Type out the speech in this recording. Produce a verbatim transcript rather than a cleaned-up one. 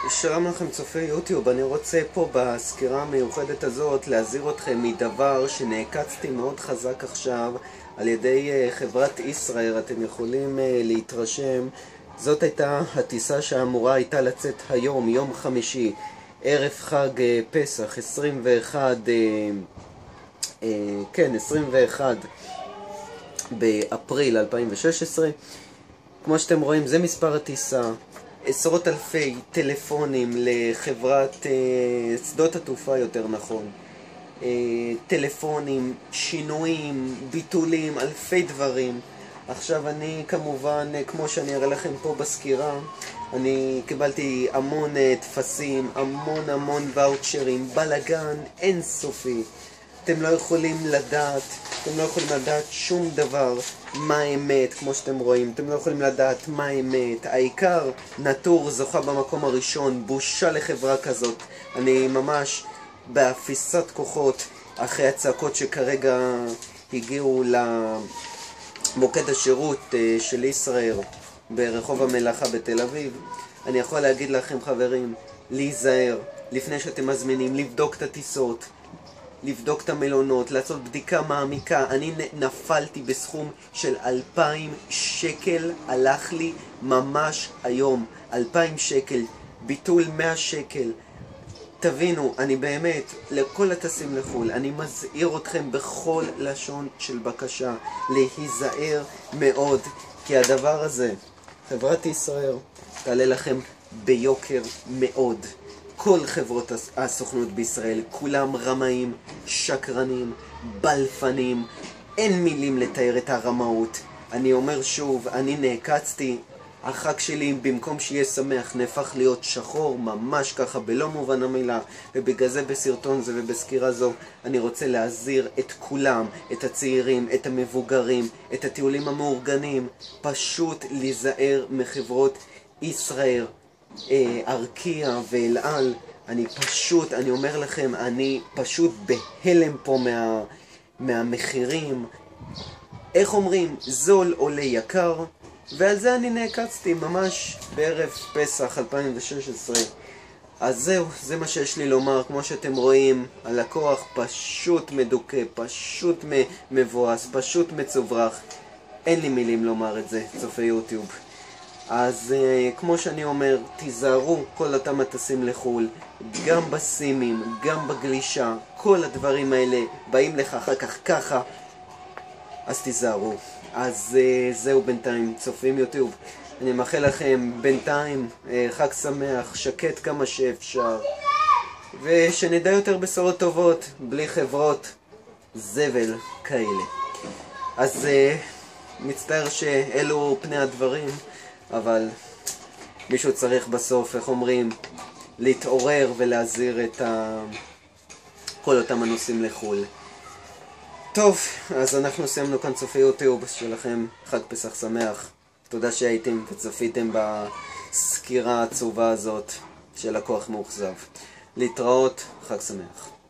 שלום לכם צופי יוטיוב, אני רוצה פה בסקירה המיוחדת הזאת להזהיר אתכם מדבר שנעקצתי מאוד חזק עכשיו על ידי חברת ישראייר. אתם יכולים להתרשם, זאת הייתה הטיסה שאמורה הייתה לצאת היום, יום חמישי, ערב חג פסח, עשרים ואחד, כן, עשרים ואחד באפריל אלפיים ושש עשרה. כמו שאתם רואים, זה מספר הטיסה. עשרות אלפי טלפונים לחברת אה, שדות התעופה, יותר נכון, אה, טלפונים, שינויים, ביטולים, אלפי דברים. עכשיו אני כמובן, אה, כמו שאני אראה לכם פה בסקירה, אני קיבלתי המון אה, תפסים, המון המון ואוצ'רים, בלגן אינסופי. אתם לא יכולים לדעת, אתם לא יכולים לדעת שום דבר מה האמת, כמו שאתם רואים. אתם לא יכולים לדעת מה האמת. העיקר, נטור זוכה במקום הראשון. בושה לחברה כזאת. אני ממש באפיסת כוחות אחרי הצעקות שכרגע הגיעו למוקד השירות של ישראייר ברחוב המלאכה בתל אביב. אני יכול להגיד לכם, חברים, להיזהר לפני שאתם מזמינים, לבדוק את הטיסות, לבדוק את המלונות, לעשות בדיקה מעמיקה. אני נפלתי בסכום של אלפיים שקל, הלך לי ממש היום, אלפיים שקל, ביטול מאה שקל. תבינו, אני באמת, לכל הטסים לחול, אני מזהיר אתכם בכל לשון של בקשה, להיזהר מאוד, כי הדבר הזה, חברת ישראייר, תעלה לכם ביוקר מאוד. כל חברות הסוכנות בישראל, כולם רמאים, שקרנים, בלפנים, אין מילים לתאר את הרמאות. אני אומר שוב, אני נעקצתי, החג שלי במקום שיהיה שמח נהפך להיות שחור, ממש ככה בלא מובן המילה, ובגלל זה בסרטון זה ובסקירה זו אני רוצה להזהיר את כולם, את הצעירים, את המבוגרים, את הטיולים המאורגנים, פשוט להיזהר מחברות ישראייר. ארקיע ואל על. אני פשוט, אני אומר לכם, אני פשוט בהלם פה מה, מהמחירים. איך אומרים? זול עולה יקר, ועל זה אני נעקצתי ממש בערב פסח אלפיים ושש עשרה. אז זהו, זה מה שיש לי לומר. כמו שאתם רואים, הלקוח פשוט מדוכא, פשוט מבואס, פשוט מצוברח. אין לי מילים לומר את זה, צופי יוטיוב. אז uh, כמו שאני אומר, תיזהרו כל אותם מטסים לחול, גם בסימים, גם בגלישה, כל הדברים האלה באים לך אחר כך ככה, אז תיזהרו. אז uh, זהו בינתיים, צופים יוטיוב. אני מאחל לכם בינתיים uh, חג שמח, שקט כמה שאפשר, ושנדע יותר בשורות טובות, בלי חברות זבל כאלה. אז uh, מצטער שאלו פני הדברים, אבל מישהו צריך בסוף, איך אומרים, להתעורר ולהזהיר את ה... כל אותם הנוסעים לחול. טוב, אז אנחנו סיימנו כאן צופי יוטיוב שלכם. חג פסח שמח. תודה שהייתם וצפיתם בסקירה העצובה הזאת של לקוח מאוכזב. להתראות, חג שמח.